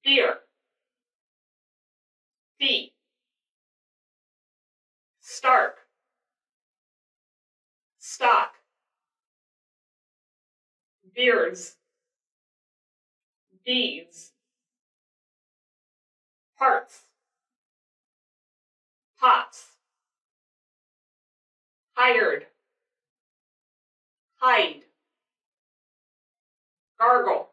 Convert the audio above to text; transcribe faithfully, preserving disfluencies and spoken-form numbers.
beer, fee, stark, stock, beards, beads, parts, pots, hired, hide, gargle,